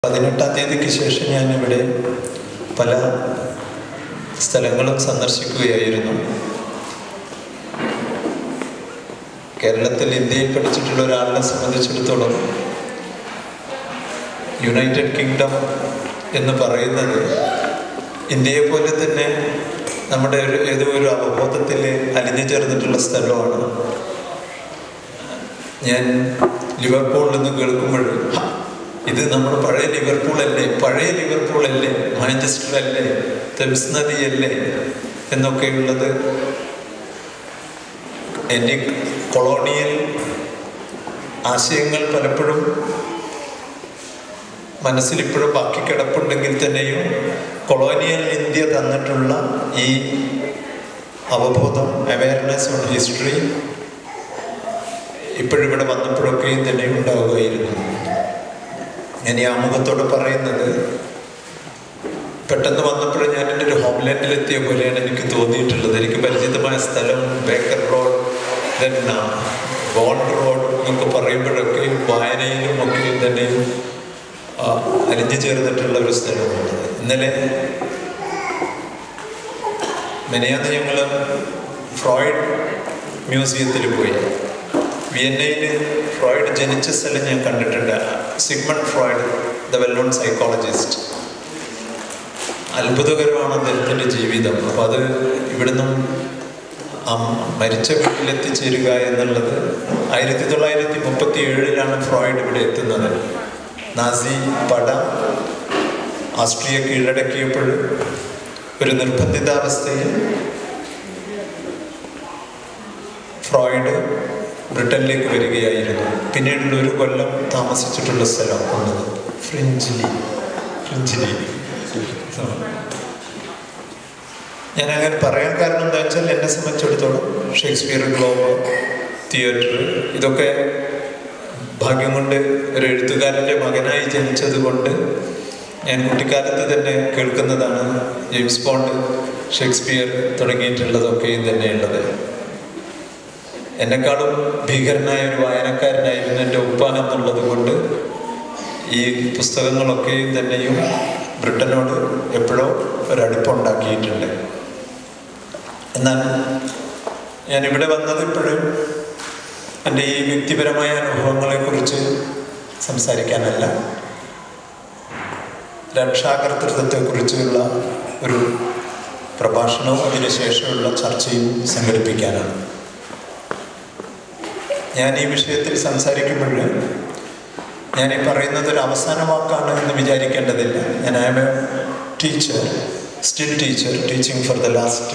18-ാം തീയതിക്ക് ശേഷം ഞാനിവിടെ പല സ്ഥലങ്ങളും സന്ദർശിക്കുകയായിരുന്നു. കേരളത്തിൽ ഇന്ത്യയിൽ പഠിച്ചിട്ടുള്ള ഒരാളിനെ സംബന്ധിച്ചിടത്തോളം യുണൈറ്റഡ് കിങ്ഡം എന്ന് പറയുന്നത് ഇന്ത്യയെ പോലെ തന്നെ നമ്മുടെ ഏതോ ഒരു അവബോധത്തിൽ അലിഞ്ഞു ചേർന്നിട്ടുള്ള സ്ഥലമാണ്. ഞാൻ ലിവർപൂളിൽ നിന്ന് കേൾക്കുമ്പോൾ ഇത് നമ്മുടെ പഴയ ലിവർപൂൾ അല്ലേ, മാഞ്ചസ്റ്റർ അല്ലേ, തെംസ് നദിയല്ലേ എന്നൊക്കെയുള്ളത് എൻ്റെ കൊളോണിയൽ ആശയങ്ങൾ പലപ്പോഴും മനസ്സിലിപ്പോഴും ബാക്കി കിടപ്പുണ്ടെങ്കിൽ തന്നെയും കൊളോണിയൽ ഇന്ത്യ തന്നിട്ടുള്ള ഈ അവബോധം, അവയർനെസ് ഓൺ ഹിസ്റ്ററി ഇപ്പോഴിവിടെ വന്നപ്പോഴൊക്കെയും തന്നെ ഉണ്ടാവുകയായിരുന്നു. ഞാൻ ഈ ആമുഖത്തോട് പറയുന്നത് പെട്ടെന്ന് വന്നപ്പോഴും ഞാൻ എൻ്റെ ഒരു ഹോംലാൻഡിലെത്തിയ പോലെയാണ് എനിക്ക് തോന്നിയിട്ടുള്ളത്. എനിക്ക് പരിചിതമായ സ്ഥലം Baker road, then Bond road എന്നൊക്കെ പറയുമ്പോഴൊക്കെ വായനയിലും ഒക്കെ തന്നെയും അലിഞ്ഞു ചേർന്നിട്ടുള്ള ഒരു സ്ഥലമാണ്. ഇന്നലെ മെനയാന്ന് ഞങ്ങൾ ഫ്രോയിഡ് മ്യൂസിയത്തിൽ പോയി. വിയന്നയിൽ ഫ്രോയിഡ് ജനിച്ച സ്ഥലം ഞാൻ കണ്ടിട്ടുണ്ട്. Sigmund Freud, the well known psychologist. അത്ഭുതകരമാണ് അദ്ദേഹത്തിൻ്റെ ജീവിതം. അപ്പോൾ അത് ഇവിടുന്ന് മരിച്ച വീട്ടിലെത്തിച്ചേരുക എന്നുള്ളത് 1937 ഫ്രോയിഡ് ഇവിടെ എത്തുന്നത്. നാസി പട ഓസ്ട്രിയ കീഴടക്കിയപ്പോൾ ഒരു നിർബന്ധിതാവസ്ഥയിൽ ഫ്രോയിഡ് ബ്രിട്ടനിലേക്ക് വരികയായിരുന്നു. പിന്നീടുള്ള ഒരു കൊല്ലം താമസിച്ചിട്ടുള്ള സ്ഥലം ഉള്ളത് ഫ്രിഞ്ചിലി. ഞാൻ അങ്ങനെ പറയാൻ കാരണം എന്താ വെച്ചാൽ എന്നെ സംബന്ധിച്ചിടത്തോളം ഷേക്സ്പിയർ, ഗ്ലോബ് തിയേറ്റർ, ഇതൊക്കെ ഭാഗ്യം കൊണ്ട് ഒരു എഴുത്തുകാരൻ്റെ മകനായി ജനിച്ചത് കൊണ്ട് ഞാൻ കുട്ടിക്കാലത്ത് തന്നെ കേൾക്കുന്നതാണ്. ജെയിംസ് ബോണ്ട്, ഷേക്സ്പിയർ തുടങ്ങിയിട്ടുള്ളതൊക്കെയും തന്നെയുള്ളത്. എന്നെക്കാളും ഭീകരനായ ഒരു വായനക്കാരനായിരുന്നു എൻ്റെ ഉപ്പ എന്നുള്ളത് കൊണ്ട് ഈ പുസ്തകങ്ങളൊക്കെയും തന്നെയും ബ്രിട്ടനോട് എപ്പോഴോ ഒരടുപ്പുണ്ടാക്കിയിട്ടുണ്ട്. എന്നാൽ ഞാനിവിടെ വന്നത് ഇപ്പോഴും എൻ്റെ ഈ വ്യക്തിപരമായ അനുഭവങ്ങളെക്കുറിച്ച് സംസാരിക്കാനല്ല, രക്ഷാകർതൃത്വത്തെക്കുറിച്ചുള്ള ഒരു പ്രഭാഷണവും അതിനുശേഷമുള്ള ചർച്ചയും സംഘടിപ്പിക്കാനാണ്. ഞാൻ ഈ വിഷയത്തിൽ സംസാരിക്കുമ്പോൾ ഞാനീ പറയുന്നത് ഒരു അവസാന വാക്കാണ് എന്ന് വിചാരിക്കേണ്ടതില്ല. ഞാൻ I am a teacher, still teacher, teaching for the last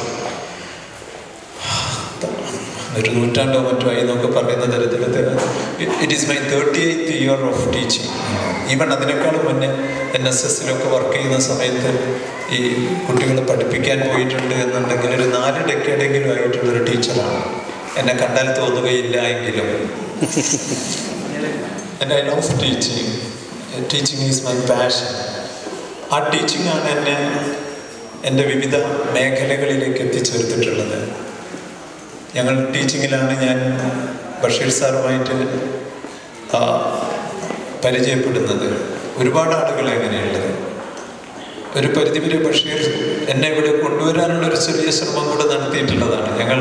ഒരു നൂറ്റാണ്ടോ മറ്റോ ആയി എന്നൊക്കെ പറയുന്ന തരത്തിൽ it is my 38th year of teaching. Even അതിനേക്കാളും മുന്നേ NSSലൊക്കെ വർക്ക് ചെയ്യുന്ന സമയത്ത് ഈ കുട്ടികളെ പഠിപ്പിക്കാൻ പോയിട്ടുണ്ട് എന്നുണ്ടെങ്കിൽ ഒരു 4 ഡെക്കേഡെങ്കിലും ആയിട്ടുള്ളൊരു ടീച്ചറാണ്. എന്നെ കണ്ടാൽ തോന്നുകയില്ല എങ്കിലും and I love teaching. Teaching is my passion. ആ ടീച്ചിങ് ആണ് എന്നെ എൻ്റെ വിവിധ മേഖലകളിലേക്ക് എത്തിച്ചേർത്തിട്ടുള്ളത്. ഞങ്ങൾ ടീച്ചിങ്ങിലാണ് ഞാൻ ബഷീർ സാറുമായിട്ട് പരിചയപ്പെടുന്നത്. ഒരുപാട് ആളുകൾ എങ്ങനെയുള്ളത്. ഒരു പരിധിവരെ ബഷീർ എന്നെ ഇവിടെ കൊണ്ടുവരാനുള്ളൊരു ചെറിയ ശ്രമം കൂടെ നടത്തിയിട്ടുള്ളതാണ്. ഞങ്ങൾ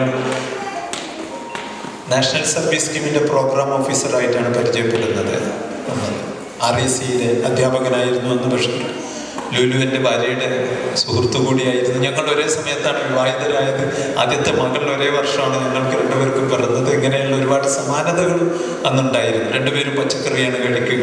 നാഷണൽ സർവീസ് സ്കീമിൻ്റെ പ്രോഗ്രാം ഓഫീസറായിട്ടാണ് പരിചയപ്പെടുന്നത്. RECയിലെ അധ്യാപകനായിരുന്നു അന്ന് ബഷീർ. ലുലു എൻ്റെ ഭാര്യയുടെ സുഹൃത്തു കൂടിയായിരുന്നു. ഞങ്ങൾ ഒരേ സമയത്താണ് വിവാഹിതരായത്. ആദ്യത്തെ മകൾ ഒരേ വർഷമാണ് ഞങ്ങൾക്ക് രണ്ടുപേർക്കും പിറന്നത്. ഇങ്ങനെയുള്ള ഒരുപാട് സമാനതകൾ അന്നുണ്ടായിരുന്നു. രണ്ടുപേരും പച്ചക്കറിയാണ് കഴിക്കുക.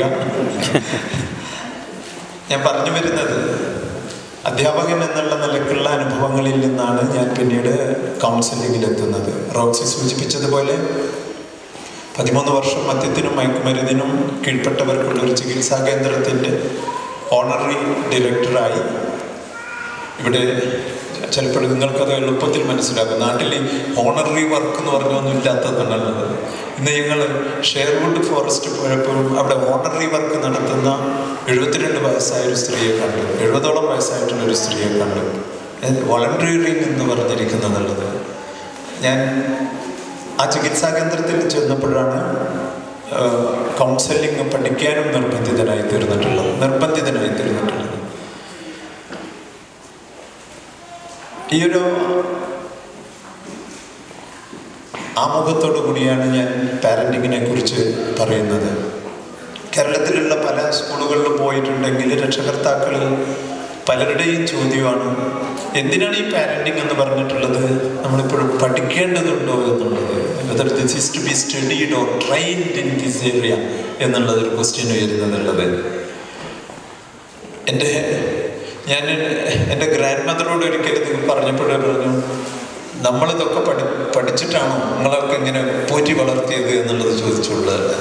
ഞാൻ പറഞ്ഞു വരുന്നത് അധ്യാപകൻ എന്നുള്ള നിലക്കുള്ള അനുഭവങ്ങളിൽ നിന്നാണ് ഞാൻ പിന്നീട് കൗൺസിലിങ്ങിലെത്തുന്നത്. റോക്സി സൂചിപ്പിച്ചതുപോലെ 13 വർഷം മദ്യത്തിനും മയക്കുമരുന്നിനും കീഴ്പ്പെട്ടവർക്കുള്ളൊരു ചികിത്സാ കേന്ദ്രത്തിൻ്റെ ഓണററി ഡയറക്ടറായി. ഇവിടെ ചിലപ്പോൾ നിങ്ങൾക്കത് എളുപ്പത്തിൽ മനസ്സിലാകും. നാട്ടിൽ ഓണററി വർക്ക് എന്ന് പറഞ്ഞൊന്നും ഇല്ലാത്തതാണുള്ളത്. ഇന്ന് ഞങ്ങൾ ഷെയർവുഡ് ഫോറസ്റ്റ് പോയപ്പോഴും അവിടെ ഓണററി വർക്ക് നടത്തുന്ന 72 വയസ്സായൊരു സ്ത്രീയെ കണ്ടു. 70ഓളം വയസ്സായിട്ടുള്ളൊരു സ്ത്രീയെ കണ്ടു. വോളണ്ടിയറിങ് എന്ന് പറഞ്ഞിരിക്കുന്നതുള്ളത്. ഞാൻ ആ ചികിത്സാ കേന്ദ്രത്തിൽ ചെന്നപ്പോഴാണ് കൗൺസിലിംഗ് പഠിക്കാനും നിർബന്ധിതനായി തീർന്നിട്ടുള്ളത്. ഈയൊരു ആമുഖത്തോടു കൂടിയാണ് ഞാൻ പാരൻറ്റിങ്ങിനെ കുറിച്ച് പറയുന്നത്. കേരളത്തിലുള്ള പല സ്കൂളുകളിലും പോയിട്ടുണ്ടെങ്കിൽ രക്ഷകർത്താക്കളിൽ പലരുടെയും ചോദ്യമാണ്, എന്തിനാണ് ഈ പാരൻറ്റിങ് എന്ന് പറഞ്ഞിട്ടുള്ളത്, നമ്മളിപ്പോഴും പഠിക്കേണ്ടതുണ്ടോ എന്നുള്ളത്, whether this is to be studied or trained in this area എന്നുള്ളതൊരു ക്വസ്റ്റ്യൻ വരുന്നതുള്ളത്. ഞാൻ എൻ്റെ ഗ്രാൻഡ് മദറോട് ഒരിക്കലും ഇത് പറഞ്ഞപ്പോഴേ പറഞ്ഞു, നമ്മളിതൊക്കെ പഠിച്ചിട്ടാണോ നിങ്ങളൊക്കെ ഇങ്ങനെ പോറ്റി വളർത്തിയത് എന്നുള്ളത് ചോദിച്ചുള്ളത്.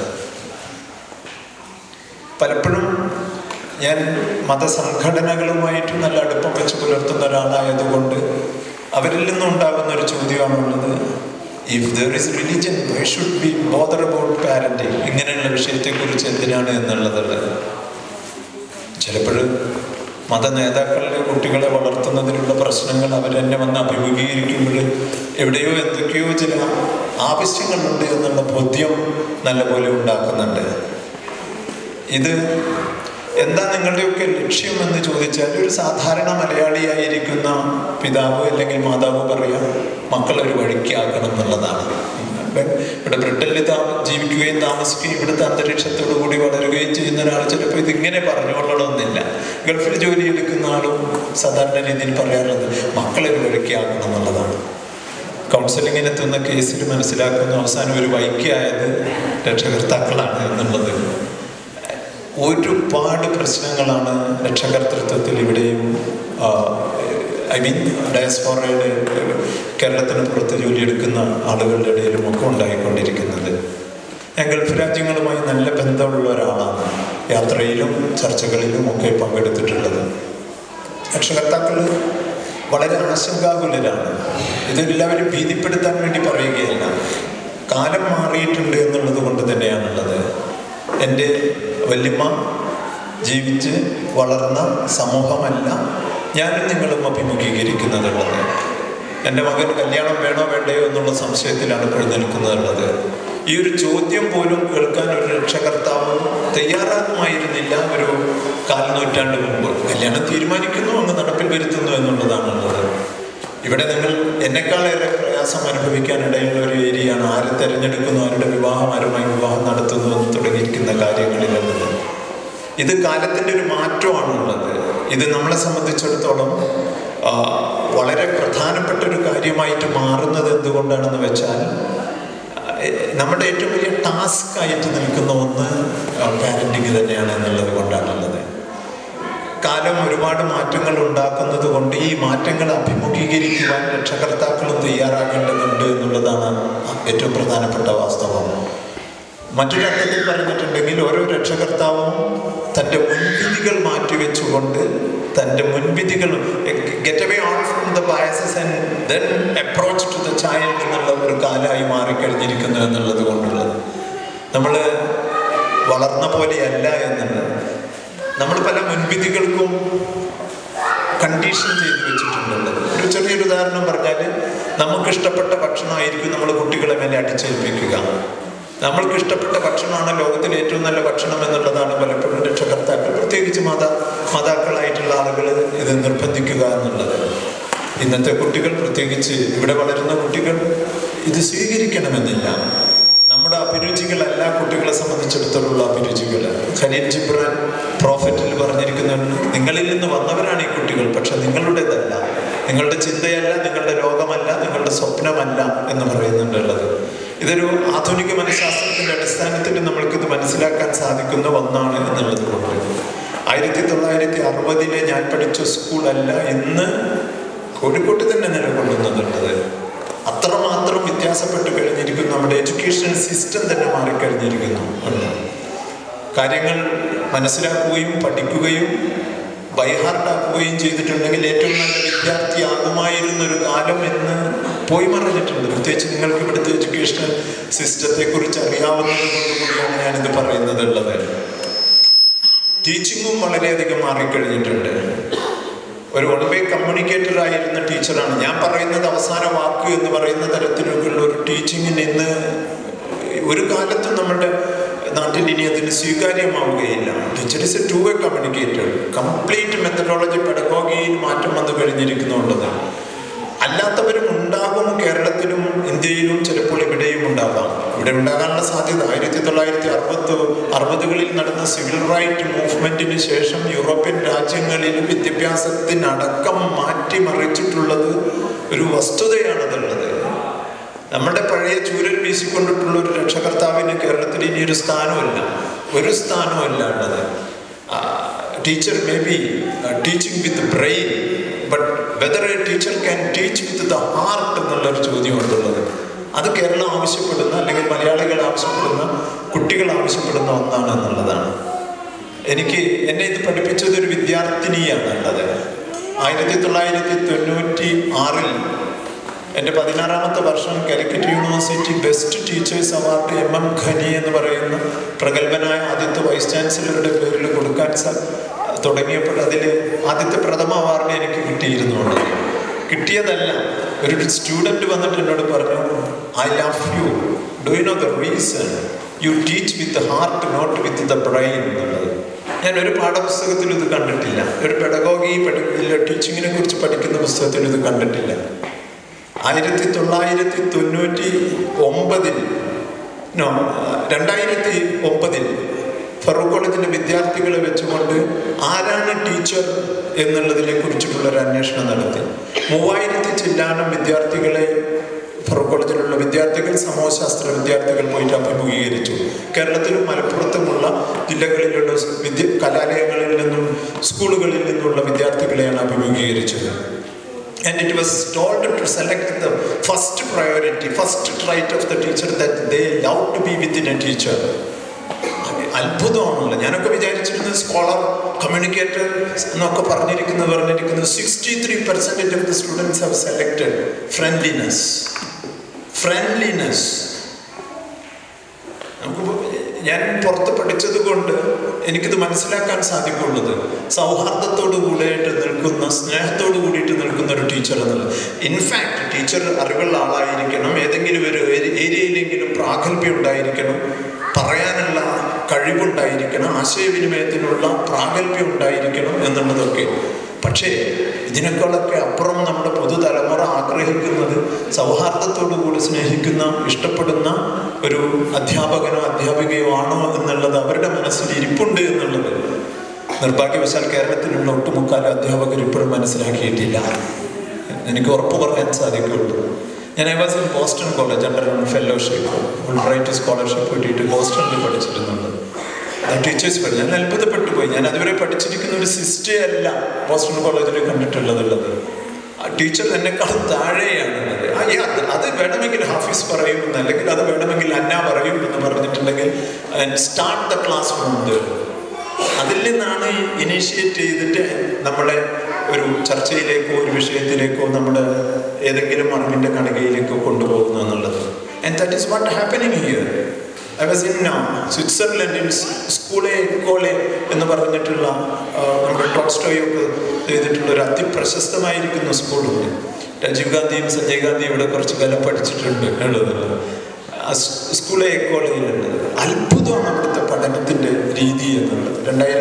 പലപ്പോഴും ഞാൻ മതസംഘടനകളുമായിട്ട് നല്ല അടുപ്പം വെച്ച് പുലർത്തുന്ന ഒരാളായതുകൊണ്ട് അവരിൽ നിന്നുണ്ടാകുന്ന ഒരു ചോദ്യമാണുള്ളത്, if there is religion why should be bother about parenting, ഇങ്ങനെയുള്ള വിഷയത്തെക്കുറിച്ച് എന്തിനാണ് എന്നുള്ളതുള്ളത്. ചിലപ്പോഴും മത നേതാക്കളുടെ കുട്ടികളെ വളർത്തുന്നതിലുള്ള പ്രശ്നങ്ങൾ അവരെന്നെ വന്ന് അഭിമുഖീകരിക്കുമ്പോൾ എവിടെയോ എന്തൊക്കെയോ ചില ആവശ്യങ്ങളുണ്ട് എന്നുള്ള ബോധ്യം നല്ലപോലെ ഉണ്ടാക്കുന്നുണ്ട്. ഇത് എന്താ നിങ്ങളുടെയൊക്കെ ലക്ഷ്യം എന്ന് ചോദിച്ചാൽ, ഒരു സാധാരണ മലയാളിയായിരിക്കുന്ന പിതാവ് അല്ലെങ്കിൽ മാതാവ് പറയാം, മക്കളൊരു വഴിക്കാക്കണം എന്നുള്ളതാണ്. ഇവിടെ ബ്രിട്ടനിൽ ജീവിക്കുകയും താമസിക്കുകയും ഇവിടുത്തെ അന്തരീക്ഷത്തോടു കൂടി വളരുകയും ചെയ്യുന്ന ഒരാൾ ചിലപ്പോൾ ഇതിങ്ങനെ പറഞ്ഞുകൊള്ളണമെന്നില്ല. ഗൾഫിൽ ജോലി എടുക്കുന്ന ആളും സാധാരണ രീതിയിൽ പറയാറുള്ളത് മക്കളൊരു വഴിക്കാക്കണം എന്നുള്ളതാണ്. കൗൺസിലിങ്ങിനെത്തുന്ന കേസിൽ മനസ്സിലാക്കുന്ന അവസാനം ഒരു വൈക്കായത് രക്ഷകർത്താക്കളാണ് എന്നുള്ളത്. ഒരുപാട് പ്രശ്നങ്ങളാണ് രക്ഷകർത്തൃത്വത്തിൽ ഇവിടെയും ഡയസ്പോറയുടെ കേരളത്തിന് പുറത്ത് ജോലിയെടുക്കുന്ന ആളുകളുടെ ഇടയിലും ഒക്കെ ഉണ്ടായിക്കൊണ്ടിരിക്കുന്നത്. ഞാൻ ഗൾഫ് രാജ്യങ്ങളുമായി നല്ല ബന്ധമുള്ള ഒരാളാണ്. യാത്രയിലും ചർച്ചകളിലും ഒക്കെ പങ്കെടുത്തിട്ടുള്ളത്. രക്ഷകർത്താക്കൾ വളരെ ആശങ്കാകുലരാണ്. ഇതെല്ലാവരും ഭീതിപ്പെടുത്താൻ വേണ്ടി പറയുകയല്ല, കാലം മാറിയിട്ടുണ്ട് എന്നുള്ളത് കൊണ്ട് തന്നെയാണുള്ളത്. എൻ്റെ വല്യമ്മ ജീവിച്ച് വളർന്ന സമൂഹമല്ല ഞാനും നിങ്ങളും അഭിമുഖീകരിക്കുന്നതുള്ളത്. എൻ്റെ മകൻ കല്യാണം വേണോ വേണ്ടയോ എന്നുള്ള സംശയത്തിലാണ് ഇപ്പോൾ നിൽക്കുന്നതുള്ളത്. ഈ ഒരു ചോദ്യം പോലും കേൾക്കാൻ ഒരു രക്ഷകർത്താവ് തയ്യാറാകുമായിരുന്നില്ല ഒരു 4 നൂറ്റാണ്ട് മുമ്പ്. കല്യാണം തീരുമാനിക്കുന്നു, അങ്ങ് നടപ്പിൽ വരുത്തുന്നു എന്നുള്ളതാണുള്ളത്. ഇവിടെ നിങ്ങൾ എന്നെക്കാളേറെ പ്രയാസം അനുഭവിക്കാനിടയുള്ള ഒരു ഏരിയയാണ് ആര് തിരഞ്ഞെടുക്കുന്നു, ആരുടെ ആരുമായി വിവാഹം നടത്തുന്നു എന്ന് തുടങ്ങിയിരിക്കുന്ന കാര്യങ്ങളിലുള്ളത്. ഇത് കാലത്തിൻ്റെ ഒരു മാറ്റമാണുള്ളത്. ഇത് നമ്മളെ സംബന്ധിച്ചിടത്തോളം വളരെ പ്രധാനപ്പെട്ട ഒരു കാര്യമായിട്ട് മാറുന്നത് എന്തുകൊണ്ടാണെന്ന് വെച്ചാൽ, നമ്മുടെ ഏറ്റവും വലിയ ടാസ്ക് ആയിട്ട് നിൽക്കുന്ന ഒന്ന് പാരന്റിങ് തന്നെയാണ് എന്നുള്ളത് കൊണ്ടാണുള്ളത്. കാലം ഒരുപാട് മാറ്റങ്ങൾ ഉണ്ടാക്കുന്നത് കൊണ്ട് ഈ മാറ്റങ്ങൾ അഭിമുഖീകരിക്കുവാൻ രക്ഷകർത്താക്കളും തയ്യാറാകേണ്ടതുണ്ട് എന്നുള്ളതാണ് ഏറ്റവും പ്രധാനപ്പെട്ട വാസ്തവം. മറ്റൊരർത്ഥത്തിൽ പറഞ്ഞിട്ടുണ്ടെങ്കിൽ ഓരോ രക്ഷകർത്താവും തൻ്റെ മുൻവിധികൾ മാറ്റിവെച്ചുകൊണ്ട് തൻ്റെ മുൻവിധികൾ get away on from the biases and then approach to the child എന്നുള്ള ഒരു കാലമായി മാറിക്കഴിഞ്ഞിരിക്കുന്നു എന്നുള്ളത് കൊണ്ടുള്ളത്. നമ്മൾ വളർന്ന പോലെയല്ല എന്നുള്ളത്. നമ്മൾ പല മുൻവിധികൾക്കും കണ്ടീഷൻ ചെയ്ത് വെച്ചിട്ടുണ്ടല്ലോ. ഒരു ചെറിയൊരു ഉദാഹരണം പറഞ്ഞാൽ, നമുക്കിഷ്ടപ്പെട്ട ഭക്ഷണമായിരിക്കും നമ്മൾ കുട്ടികളെ മേലെ അടിച്ചേൽപ്പിക്കുക. നമ്മൾക്ക് ഇഷ്ടപ്പെട്ട ഭക്ഷണമാണ് ലോകത്തിലെ ഏറ്റവും നല്ല ഭക്ഷണം എന്നുള്ളതാണ് പലപ്പോഴും രക്ഷകർത്താക്കൾ, പ്രത്യേകിച്ച് മാതാക്കളായിട്ടുള്ള ആളുകൾ ഇത് നിർബന്ധിക്കുക എന്നുള്ളത്. ഇന്നത്തെ കുട്ടികൾ, പ്രത്യേകിച്ച് ഇവിടെ വളരുന്ന കുട്ടികൾ, ഇത് സ്വീകരിക്കണമെന്നില്ല. നമ്മുടെ അഭിരുചികളല്ല കുട്ടികളെ സംബന്ധിച്ചിടത്തോളം അഭിരുചികൾ. ഖലീൽ ജിബ്രാൻ പ്രോഫറ്റിൽ പറഞ്ഞിരിക്കുന്നുണ്ട്, നിങ്ങളിൽ നിന്ന് വന്നവരാണ് ഈ കുട്ടികൾ, പക്ഷെ നിങ്ങളുടേതല്ല, നിങ്ങളുടെ ചിന്തയല്ല, നിങ്ങളുടെ ലോകമല്ല, നിങ്ങളുടെ സ്വപ്നമല്ല എന്ന് പറയുന്നുണ്ടുള്ളത്. ഇതൊരു ആധുനിക മനഃശാസ്ത്രത്തിൻ്റെ അടിസ്ഥാനത്തിൽ നമ്മൾക്കിത് മനസ്സിലാക്കാൻ സാധിക്കുന്ന ഒന്നാണ് എന്നുള്ളത് കൊണ്ട് 1960 ഞാൻ പഠിച്ച സ്കൂളല്ല ഇന്ന് കോഴിക്കോട്ട് തന്നെ നിലകൊള്ളുന്നുള്ളത്. അത്രമാത്രം വ്യത്യാസപ്പെട്ട് കഴിഞ്ഞിരിക്കുന്നു. നമ്മുടെ എഡ്യൂക്കേഷൻ സിസ്റ്റം തന്നെ മാറിക്കഴിഞ്ഞിരിക്കുന്നു. കാര്യങ്ങൾ മനസ്സിലാക്കുകയും പഠിക്കുകയും ബൈഹാർട്ടാക്കുകയും ചെയ്തിട്ടുണ്ടെങ്കിൽ ഏറ്റവും നല്ല വിദ്യാർത്ഥിയാകുമായിരുന്നൊരു കാലം എന്ന് പോയി മറിഞ്ഞിട്ടുണ്ട്. പ്രത്യേകിച്ച് നിങ്ങൾക്ക് ഇവിടുത്തെ എഡ്യൂക്കേഷണൽ സിസ്റ്റത്തെക്കുറിച്ച് അറിയാവുന്നത് കൊണ്ടുകൂടിയാണ് ഞാനിത് പറയുന്നത്. ടീച്ചിങ്ങും വളരെയധികം മാറിക്കഴിഞ്ഞിട്ടുണ്ട്. ഒരു വൺ വേ കമ്മ്യൂണിക്കേറ്റർ ആയിരുന്ന ടീച്ചറാണ്. ഞാൻ പറയുന്നത് അവസാന വാക്ക് എന്ന് പറയുന്ന തരത്തിലുള്ള ഒരു ടീച്ചിങ്ങിന് ഇന്ന് ഒരു കാലത്തും നാട്ടിൽ ഇനി അതിന് സ്വീകാര്യമാവുകയില്ല. Teacher is a two way communicator. Complete methodology പെഡഗോഗിയിൽ മാറ്റം വന്നു കഴിഞ്ഞിരിക്കുന്നുള്ളത്. അല്ലാത്തവരും ഉണ്ടാകും. കേരളത്തിലും ഇന്ത്യയിലും ചിലപ്പോൾ ഇവിടെയും ഉണ്ടാകാം. ഇവിടെ ഉണ്ടാകാനുള്ള സാധ്യത 1960-കളിൽ നടന്ന സിവിൽ റൈറ്റ് മൂവ്മെന്റിന് ശേഷം യൂറോപ്യൻ രാജ്യങ്ങളിൽ വിദ്യാഭ്യാസത്തിനടക്കം മാറ്റിമറിച്ചിട്ടുള്ളത് ഒരു വസ്തുതയാണതുള്ളത്. നമ്മുടെ പഴയ ചൂരൽ വീശിക്കൊണ്ടിട്ടുള്ള ഒരു രക്ഷകർത്താവിന് കേരളത്തിൽ ഇനി ഒരു സ്ഥാനമല്ല, ഒരു സ്ഥാനമല്ല ഉള്ളത്. Teacher may be teaching with brain, but whether a teacher can teach with the heart എന്നുള്ളൊരു ചോദ്യമുണ്ടുള്ളത്. അത് കേരളം ആവശ്യപ്പെടുന്ന, അല്ലെങ്കിൽ മലയാളികൾ ആവശ്യപ്പെടുന്ന, കുട്ടികൾ ആവശ്യപ്പെടുന്ന ഒന്നാണ് എന്നുള്ളതാണ്. എന്നെ ഇത് പഠിപ്പിച്ചത് ഒരു വിദ്യാർത്ഥിനിയാണ് ഉള്ളത്. 1996 എൻ്റെ 16ാമത്തെ വർഷം Calicut university best teachers award MM Khani എന്ന് പറയുന്ന പ്രഗത്ഭനായ ആദ്യത്തെ വൈസ് ചാൻസലറുടെ പേരിൽ കൊടുക്കാൻ തുടങ്ങിയപ്പോൾ അതിൽ ആദ്യത്തെ പ്രഥമ അവാർഡ് എനിക്ക് കിട്ടിയിരുന്നുള്ളത്. കിട്ടിയതല്ല, ഒരു സ്റ്റുഡൻറ്റ് വന്നിട്ട് എന്നോട് പറഞ്ഞു, I love you, do you know the reason you teach with the heart not with the brain എന്നുള്ളത്. ഞാൻ ഒരു പാഠപുസ്തകത്തിലും ഇത് കണ്ടിട്ടില്ല, ഒരു പെഡഗോഗി ടീച്ചിങ്ങിനെ കുറിച്ച് പഠിക്കുന്ന പുസ്തകത്തിലും ഇത് കണ്ടിട്ടില്ല. 2009 ഫറൂഖ് കോളേജിലെ വിദ്യാർത്ഥികളെ വെച്ചുകൊണ്ട് ആരാണ് ടീച്ചർ എന്നുള്ളതിനെ കുറിച്ചിട്ടുള്ളൊരു അന്വേഷണം നടത്തി. 3000 ചില്ലാനം വിദ്യാർത്ഥികളെ ഫറൂഖ് കോളേജിലുള്ള വിദ്യാർത്ഥികൾ, സമൂഹശാസ്ത്ര വിദ്യാർത്ഥികൾ പോയിട്ട് അഭിമുഖീകരിച്ചു. കേരളത്തിലും മലപ്പുറത്തുമുള്ള ജില്ലകളിലുള്ള കലാലയങ്ങളിൽ നിന്നും സ്കൂളുകളിൽ നിന്നുള്ള വിദ്യാർത്ഥികളെയാണ് അഭിമുഖീകരിച്ചത്. And it was told to select the first priority, first trait of the teacher, that they love to be within a teacher. അത്ഭുതമാണല്ലോ. ഞാനൊക്കെ വിചാരിച്ചിരുന്നത് സ്കോളർ, കമ്മ്യൂണിക്കേറ്റർ എന്നൊക്കെ പറഞ്ഞിരിക്കുന്നത് 63% of the students have selected friendliness. ഞാൻ പുറത്ത് പഠിച്ചത് കൊണ്ട് എനിക്കിത് മനസ്സിലാക്കാൻ സാധിക്കുള്ളത് സൗഹാർദ്ദത്തോടു കൂടിയിട്ട് നിൽക്കുന്ന, സ്നേഹത്തോടു കൂടിയിട്ട് നിൽക്കുന്ന ഒരു ടീച്ചർ എന്നുള്ളത്. ഇൻഫാക്ട് ടീച്ചർ അറിവുള്ള ആളായിരിക്കണം, ഏതെങ്കിലും ഒരു ഏരിയയിലെങ്കിലും പ്രാഗൽഭ്യം ഉണ്ടായിരിക്കണം, പറയാനുള്ള കഴിവുണ്ടായിരിക്കണം, ആശയവിനിമയത്തിനുള്ള പ്രാഗൽഭ്യം ഉണ്ടായിരിക്കണം എന്നുള്ളതൊക്കെ. പക്ഷേ ഇതിനേക്കാളൊക്കെ അപ്പുറം നമ്മുടെ പുതുതലമുറ ആഗ്രഹിക്കുന്നത് സൗഹാർദ്ദത്തോടു കൂടി സ്നേഹിക്കുന്ന, ഇഷ്ടപ്പെടുന്ന ഒരു അധ്യാപകനോ അധ്യാപികയോ ആണോ എന്നുള്ളത് അവരുടെ മനസ്സിൽ ഇരിപ്പുണ്ട് എന്നുള്ളത് നിർഭാഗ്യവശാൽ കേരളത്തിലുള്ള ഒട്ടുമുക്കാൽ അധ്യാപകർ ഇപ്പോഴും മനസ്സിലാക്കിയിട്ടില്ല. എനിക്ക് ഉറപ്പ് പറയാൻ സാധിക്കുള്ളൂ. ഞാൻ was in Boston college under fellowship, bright scholarship കിട്ടിയിട്ട് ബോസ്റ്റണിൽ പഠിച്ചിരുന്നുണ്ട്. ടീച്ചേഴ്സ് പഠിച്ചു. ഞാൻ അത്ഭുതപ്പെട്ടു പോയി. ഞാൻ അതുവരെ പഠിച്ചിരിക്കുന്ന ഒരു സിസ്റ്റേ അല്ല ബോസ്റ്റൺ കോളേജിൽ കണ്ടിട്ടുള്ളത്. ടീച്ചർ എന്നെക്കാളും താഴെയാണുള്ളത്. അത് വേണമെങ്കിൽ ഹാഫിസ് പറയുമെന്ന്, അല്ലെങ്കിൽ അത് വേണമെങ്കിൽ അന്ന പറയുമെന്ന് പറഞ്ഞിട്ടുണ്ടെങ്കിൽ start the class from there. അതിൽ നിന്നാണ് ഇനീഷ്യേറ്റ് ചെയ്തിട്ട് നമ്മളെ ഒരു ചർച്ചയിലേക്കോ ഒരു വിഷയത്തിലേക്കോ നമ്മുടെ ഏതെങ്കിലും അറിവിൻ്റെ കണികയിലേക്കോ കൊണ്ടുപോകുന്നു എന്നുള്ളത്. ആൻഡ് ദാറ്റ് ഈസ് വാട്ട് ഹാപ്പനിങ് ഹിയർ. I was in Switzerland, in സ്കൂളെ എക്കോളെ എന്ന് പറഞ്ഞിട്ടുള്ള നമ്മുടെ ടോൾസ്റ്റോയൊക്കെ ചെയ്തിട്ടുള്ള ഒരു അതിപ്രശസ്തമായിരിക്കുന്ന സ്കൂളുണ്ട്. രാജീവ് ഗാന്ധിയും സഞ്ജയ് ഗാന്ധിയും ഇവിടെ കുറച്ച് കാലം പഠിച്ചിട്ടുണ്ട് എന്നുള്ളത്. സ്കൂളെ എക്കോളയിലുണ്ട്. അത്ഭുതമാണ് അവിടുത്തെ പഠനത്തിൻ്റെ രീതി എന്നുള്ളത്.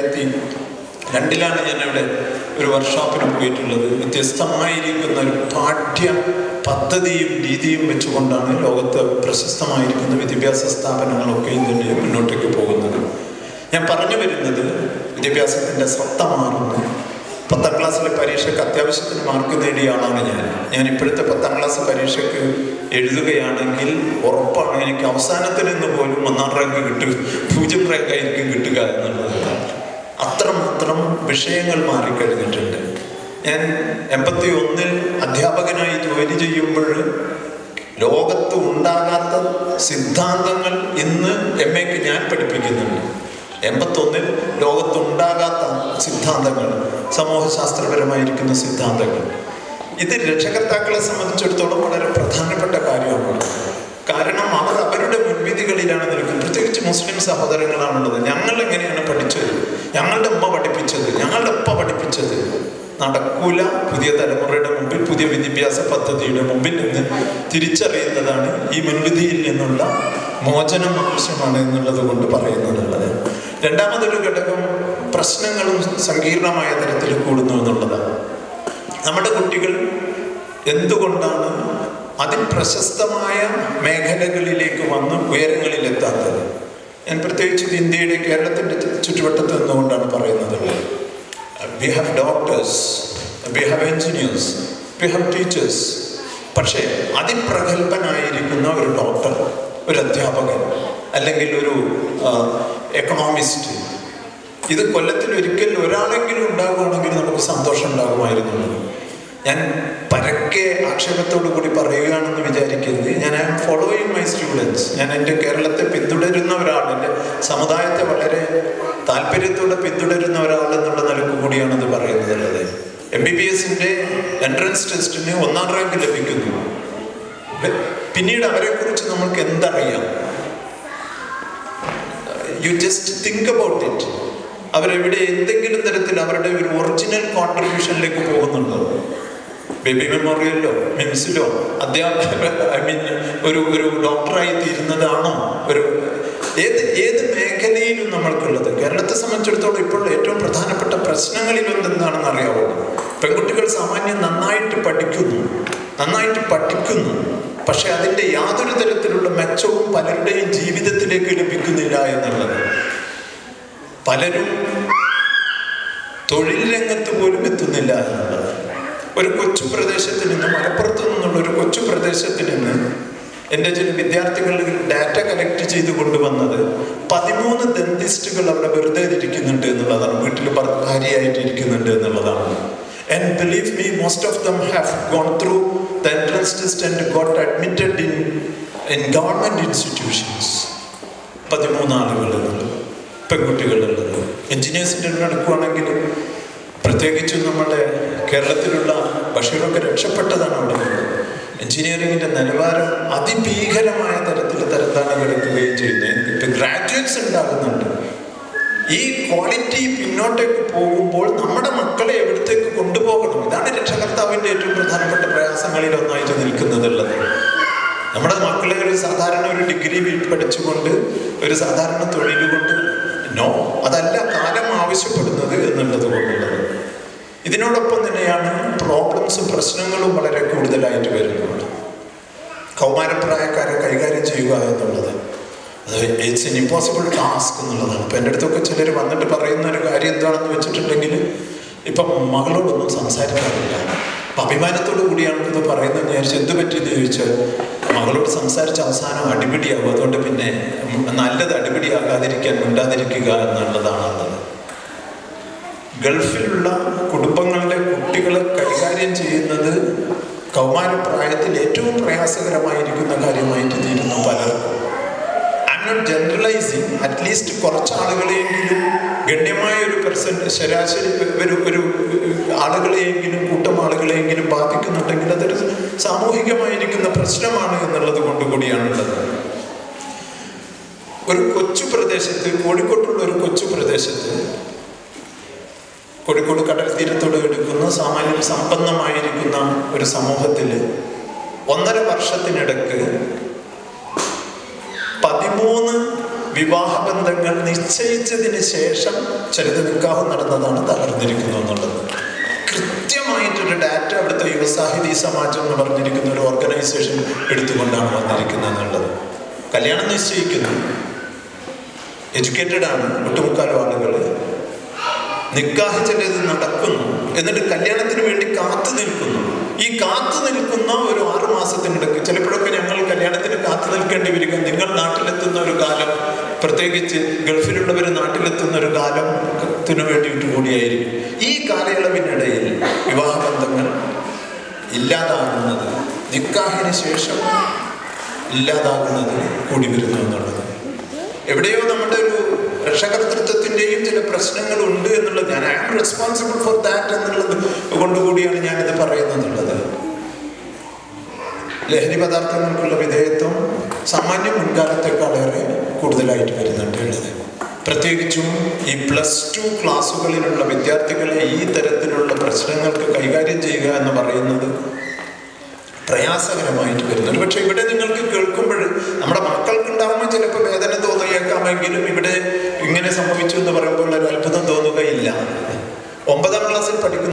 2002 ഞാൻ ഇവിടെ ഒരു വർക്ക്ഷോപ്പിന് പോയിട്ടുള്ളത്. വ്യത്യസ്തമായിരിക്കുന്ന ഒരു പാഠ്യ പദ്ധതിയും രീതിയും വെച്ചുകൊണ്ടാണ് ലോകത്ത് പ്രശസ്തമായിരിക്കുന്ന വിദ്യാഭ്യാസ സ്ഥാപനങ്ങളൊക്കെയും തന്നെ മുന്നോട്ടേക്ക് പോകുന്നത്. ഞാൻ പറഞ്ഞു വരുന്നത് വിദ്യാഭ്യാസത്തിൻ്റെ സത്ത മാറുന്നു. 10ാം ക്ലാസ്സിലെ പരീക്ഷയ്ക്ക് അത്യാവശ്യത്തിന് മാർക്ക് നേടിയ ആളാണ് ഞാൻ ഇപ്പോഴത്തെ 10ാം ക്ലാസ് പരീക്ഷയ്ക്ക് എഴുതുകയാണെങ്കിൽ ഉറപ്പാണ് എനിക്ക് അവസാനത്തിൽ നിന്ന് പോലും 1ാം റാങ്ക് കിട്ടുക, 0 റാങ്ക് ആയിരിക്കും കിട്ടുക എന്നുള്ളത്. അത്രമാത്രം വിഷയങ്ങൾ മാറിക്കഴിഞ്ഞിട്ടുണ്ട്. ഞാൻ 81 അധ്യാപകനായി ജോലി ചെയ്യുമ്പോൾ ലോകത്ത് ഉണ്ടാകാത്ത സിദ്ധാന്തങ്ങൾ ഇന്ന് MAക്ക് ഞാൻ പഠിപ്പിക്കുന്നുണ്ട്. 81 ലോകത്തുണ്ടാകാത്ത സിദ്ധാന്തങ്ങൾ, സമൂഹശാസ്ത്രപരമായിരിക്കുന്ന സിദ്ധാന്തങ്ങൾ. ഇത് രക്ഷകർത്താക്കളെ സംബന്ധിച്ചിടത്തോളം വളരെ പ്രധാനപ്പെട്ട കാര്യമാണ്. കാരണം അവർ അവരുടെ മുൻവിധികളിലാണ് നിൽക്കുന്നത്. പ്രത്യേകിച്ച് മുസ്ലിം സഹോദരങ്ങളാണുള്ളത്. ഞങ്ങൾ എങ്ങനെയാണ് പഠിച്ചത്, ഞങ്ങളുടെ ഉമ്മ പഠിപ്പിച്ചത്, ഞങ്ങളുടെ ഉപ്പ പഠിപ്പിച്ചത് നടക്കൂല. പുതിയ തലമുറയുടെ മുമ്പിൽ, പുതിയ വിദ്യാഭ്യാസ പദ്ധതിയുടെ മുമ്പിൽ നിന്ന് തിരിച്ചറിയുന്നതാണ് ഈ മുൻവിധിയിൽ നിന്നുള്ള മോചനം ആവശ്യമാണ് എന്നുള്ളത് കൊണ്ട് പറയുന്നതുള്ളത്. രണ്ടാമതൊരു ഘടകം പ്രശ്നങ്ങളും സങ്കീർണമായ തരത്തിൽ കൂടുന്നു എന്നുള്ളതാണ്. നമ്മുടെ കുട്ടികൾ എന്തുകൊണ്ടാണ് അതിപ്രശസ്തമായ മേഖലകളിലേക്ക് വന്ന് ഉയരങ്ങളിലെത്താത്തത്? ഞാൻ പ്രത്യേകിച്ച് ഇന്ത്യയുടെ കേരളത്തിൻ്റെ ചുറ്റുവട്ടത്ത് നിന്നുകൊണ്ടാണ് പറയുന്നത്. We have doctors, we have engineers, we have teachers. പക്ഷേ അതിപ്രഗത്ഭനായിരിക്കുന്ന ഒരു ഡോക്ടർ, ഒരു അധ്യാപകൻ, അല്ലെങ്കിൽ ഒരു എക്കണോമിസ്റ്റ്, ഇത് കൊല്ലത്തിൽ ഒരിക്കൽ ഒരാളെങ്കിലും ഉണ്ടാകുകയാണെങ്കിൽ നമുക്ക് സന്തോഷം ഉണ്ടാകുമായിരുന്നു. ഞാൻ പരക്കെ ആക്ഷേപത്തോടു കൂടി പറയുകയാണെന്ന് വിചാരിക്കരുത്. ഞാൻ I am following my students. ഞാൻ എൻ്റെ കേരളത്തെ പിന്തുടരുന്ന ഒരാൾ, എൻ്റെ സമുദായത്തെ വളരെ താല്പര്യത്തോടെ പിന്തുടരുന്ന ഒരാൾ എന്നുള്ള നിലക്ക് കൂടിയാണത് പറയുന്നത്. MBBSൻ്റെ എൻട്രൻസ് ടെസ്റ്റിന് 1ാം റാങ്ക് ലഭിക്കുന്നു. പിന്നീട് അവരെക്കുറിച്ച് നമ്മൾക്ക് എന്തറിയാം? You just think about it. അവരെവിടെ എന്തെങ്കിലും തരത്തിൽ അവരുടെ ഒരു ഒറിജിനൽ കോൺട്രിബ്യൂഷനിലേക്ക് പോകുന്നുണ്ടോ? ബേബി മെമ്മോറിയലിലോ മിംസിലോ ഒരു ഡോക്ടറായി തീരുന്നതാണോ? ഏത് മേഖലയിലും നമ്മൾക്കുള്ളത്? കേരളത്തെ സംബന്ധിച്ചിടത്തോളം ഇപ്പോൾ ഏറ്റവും പ്രധാനപ്പെട്ട പ്രശ്നങ്ങളിലൊന്നെന്താണെന്ന് അറിയാവോ? പെൺകുട്ടികൾ സാമാന്യം നന്നായിട്ട് പഠിക്കുന്നു, പക്ഷെ അതിൻ്റെ യാതൊരു തരത്തിലുള്ള മെച്ചവും പലരുടെയും ജീവിതത്തിലേക്ക് ലഭിക്കുന്നില്ല എന്നുള്ളത്. പലരും തൊഴിൽ രംഗത്ത് പോലും എത്തുന്നില്ല എന്നുള്ളത്. ഒരു കൊച്ചു പ്രദേശത്ത് നിന്ന്, മലപ്പുറത്ത് നിന്നുള്ള ഒരു കൊച്ചു പ്രദേശത്ത് നിന്ന് എൻ്റെ ചില വിദ്യാർത്ഥികൾ ഡാറ്റ കളക്ട് ചെയ്ത് കൊണ്ടുവന്നത് 13 ഡെന്റിസ്റ്റുകൾ അവിടെ വെറുതെ ഇരിക്കുന്നുണ്ട് എന്നുള്ളതാണ്. വീട്ടിൽ ഭാര്യയായിട്ട് ഇരിക്കുന്നുണ്ട് എന്നുള്ളതാണ്. And believe me, most of them have gone through the entrance test and got admitted in government institutions. 13 ആളുകളുള്ളത്, പെൺകുട്ടികളുള്ളത്. എൻജിനീയേഴ്സിൻ്റെ എടുക്കുകയാണെങ്കിൽ പ്രത്യേകിച്ചും നമ്മുടെ കേരളത്തിലുള്ള ബഷീറൊക്കെ രക്ഷപ്പെട്ടതാണ് അവിടെ നിന്നത്. എൻജിനീയറിങ്ങിൻ്റെ നിലവാരം അതിഭീകരമായ തരത്തിൽ തരംതാണം കിടക്കുകയും ചെയ്യുന്നത്. ഇപ്പം ഗ്രാജുവേറ്റ്സ് ഉണ്ടാകുന്നുണ്ട്. ഈ ക്വാളിറ്റി പിന്നോട്ടേക്ക് പോകുമ്പോൾ നമ്മുടെ മക്കളെ എവിടത്തേക്ക് കൊണ്ടുപോകണം? ഇതാണ് രക്ഷകർത്താവിൻ്റെ ഏറ്റവും പ്രധാനപ്പെട്ട പ്രയാസങ്ങളിൽ ഒന്നായിട്ട് നിൽക്കുന്നതുള്ളത്. നമ്മുടെ മക്കളെ ഒരു സാധാരണ ഒരു ഡിഗ്രി പഠിച്ചുകൊണ്ട് ഒരു സാധാരണ തൊഴിൽ കൊണ്ട് അതല്ല കാലം ആവശ്യപ്പെടുന്നത് എന്നുള്ളത് കൊണ്ടുള്ളത്. ഇതിനോടൊപ്പം തന്നെയാണ് പ്രോബ്ലംസും പ്രശ്നങ്ങളും വളരെ കൂടുതലായിട്ട് വരുന്നത്. കൗമാരപ്രായക്കാരെ കൈകാര്യം ചെയ്യുക എന്നുള്ളത് ഇറ്റ്സ് എൻ ഇമ്പോസിബിൾ ടാസ്ക് എന്നുള്ളതാണ്. ഇപ്പം എൻ്റെ അടുത്തൊക്കെ ചിലർ വന്നിട്ട് പറയുന്ന ഒരു കാര്യം എന്താണെന്ന് വെച്ചിട്ടുണ്ടെങ്കിൽ, ഇപ്പം മകളോടൊന്നും സംസാരിക്കാറില്ല. അപ്പം അഭിമാനത്തോടു കൂടിയാണ് ഇത് പറയുന്നത്. വിചാരിച്ചു എന്ത് പറ്റിയെന്ന് ചോദിച്ചാൽ, മകളോട് സംസാരിച്ച അവസാനം അടിപിടിയാകും, അതുകൊണ്ട് പിന്നെ നല്ലത് അടിപിടിയാകാതിരിക്കാൻ മിണ്ടാതിരിക്കുക എന്നുള്ളതാണുള്ളത്. ഗൾഫിലുള്ള കുടുംബങ്ങളുടെ കുട്ടികളെ കൈകാര്യം ചെയ്യുന്നത് കൗമാരപ്രായത്തിൽ ഏറ്റവും പ്രയാസകരമായിരിക്കുന്ന കാര്യമായിട്ട് തീരുന്നു പലർക്കും. നോട്ട് ജനറലൈസിങ്, അറ്റ്ലീസ്റ്റ് കുറച്ച് ആളുകളെയെങ്കിലും, ഗണ്യമായ ഒരു ശരാശരി ഒരു ആളുകളെയെങ്കിലും, കൂട്ടം ആളുകളെയെങ്കിലും ബാധിക്കുന്നുണ്ടെങ്കിൽ അതൊരു സാമൂഹികമായിരിക്കുന്ന പ്രശ്നമാണ് എന്നുള്ളത് കൊണ്ടുകൂടിയാണുള്ളത്. ഒരു കൊച്ചു പ്രദേശത്ത്, കോഴിക്കോട്ടുള്ള ഒരു കൊച്ചു പ്രദേശത്ത്, കോഴിക്കോട് കടൽ തീരത്തോട് എടുക്കുന്ന സാമാന്യം സമ്പന്നമായിരിക്കുന്ന ഒരു സമൂഹത്തിൽ 1.5 വർഷത്തിനിടക്ക് 13 വിവാഹബന്ധങ്ങൾ നിശ്ചയിച്ചതിന് ശേഷം ചിലത് നിക്കാഹ് നടന്നതാണ് തകർന്നിരിക്കുന്നു എന്നുള്ളത്. കൃത്യമായിട്ടൊരു ഡാറ്റ അവിടുത്തെ യുവസാഹിതി സമാജം എന്ന് പറഞ്ഞിരിക്കുന്ന ഒരു ഓർഗനൈസേഷൻ എടുത്തുകൊണ്ടാണ് വന്നിരിക്കുന്നത് എന്നുള്ളത്. കല്യാണം നിശ്ചയിക്കുന്നു, എഡ്യൂക്കേറ്റഡ് ആണ് ഒട്ടുമുക്കാലും ആളുകൾ. നിക്കാഹ് ചിലത് നടക്കുന്നു, എന്നിട്ട് കല്യാണത്തിന് വേണ്ടി കാത്തു നിൽക്കുന്നു. ഈ കാത്തു നിൽക്കുന്ന ഒരു 6 മാസത്തിനിടയ്ക്ക് ചിലപ്പോഴൊക്കെ ഞങ്ങൾ കല്യാണത്തിന് കാത്തു നിൽക്കേണ്ടി വരിക. നിങ്ങൾ നാട്ടിലെത്തുന്ന ഒരു കാലം, പ്രത്യേകിച്ച് ഗൾഫിലുള്ളവർ നാട്ടിലെത്തുന്ന ഒരു കാലത്തിന് വേണ്ടിയിട്ട് കൂടിയായിരിക്കും. ഈ കാലയളവിനിടയിൽ വിവാഹബന്ധങ്ങൾ ഇല്ലാതാകുന്നത്, നിക്കാഹിന് ശേഷം ഇല്ലാതാകുന്നത് കൂടി വരുന്നു എന്നുള്ളത്. എവിടെയോ നമ്മുടെ ഒരു രക്ഷകർത്തൃത്വത്തിൻ്റെയും ചില പ്രശ്നങ്ങളുണ്ട് എന്നുള്ളത്, ഞാൻ I am responsible for that എന്നുള്ളത് കൊണ്ടുകൂടിയാണ് ഞാനിത് പറയുന്നത്. ലഹരി പദാർത്ഥങ്ങൾക്കുള്ള വിധേയത്വം സാമാന്യ മുൻകാലത്തെക്കാളേറെ കൂടുതലായിട്ട് വരുന്നുണ്ട് ഉള്ളത്. പ്രത്യേകിച്ചും ഈ +2 ക്ലാസ്സുകളിലുള്ള വിദ്യാർത്ഥികളെ ഈ തരത്തിലുള്ള പ്രശ്നങ്ങൾക്ക് കൈകാര്യം ചെയ്യുക എന്ന് പറയുന്നത് പ്രയാസകരമായിട്ട് വരുന്നുണ്ട്. പക്ഷെ ഇവിടെ നിങ്ങൾക്ക് കേൾക്കുമ്പോൾ നമ്മുടെ മക്കൾക്കുണ്ടാകുമ്പോൾ ചിലപ്പോൾ വേദന തോന്നിയേക്കാമെങ്കിലും ഇവിടെ ഇങ്ങനെ സംഭവിച്ചു എന്ന് പറയുമ്പോൾ ഒരു അത്ഭുതം തോന്നുകയില്ല. 9ാം ക്ലാസ്സിൽ പഠിക്കുന്ന